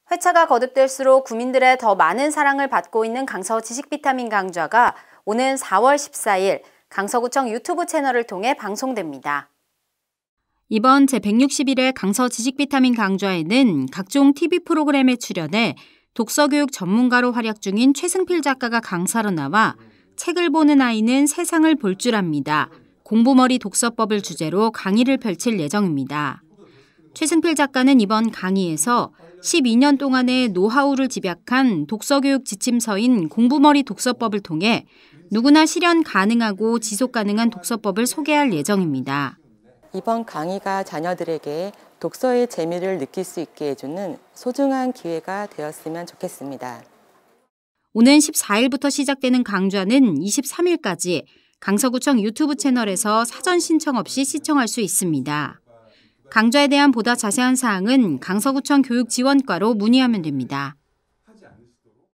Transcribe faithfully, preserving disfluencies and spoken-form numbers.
회차가 거듭될수록 국민들의 더 많은 사랑을 받고 있는 강서 지식비타민 강좌가 오는 사월 십사일 강서구청 유튜브 채널을 통해 방송됩니다. 이번 제백육십 일의 강서 지식비타민 강좌에는 각종 티비 프로그램에 출연해 독서교육 전문가로 활약 중인 최승필 작가가 강사로 나와 책을 보는 아이는 세상을 볼 줄 압니다. 공부머리 독서법을 주제로 강의를 펼칠 예정입니다. 최승필 작가는 이번 강의에서 십이 년 동안의 노하우를 집약한 독서교육 지침서인 공부머리 독서법을 통해 누구나 실현 가능하고 지속 가능한 독서법을 소개할 예정입니다. 이번 강의가 자녀들에게 독서의 재미를 느낄 수 있게 해주는 소중한 기회가 되었으면 좋겠습니다. 오는 십사일부터 시작되는 강좌는 이십삼일까지 강서구청 유튜브 채널에서 사전 신청 없이 시청할 수 있습니다. 강좌에 대한 보다 자세한 사항은 강서구청 교육지원과로 문의하면 됩니다.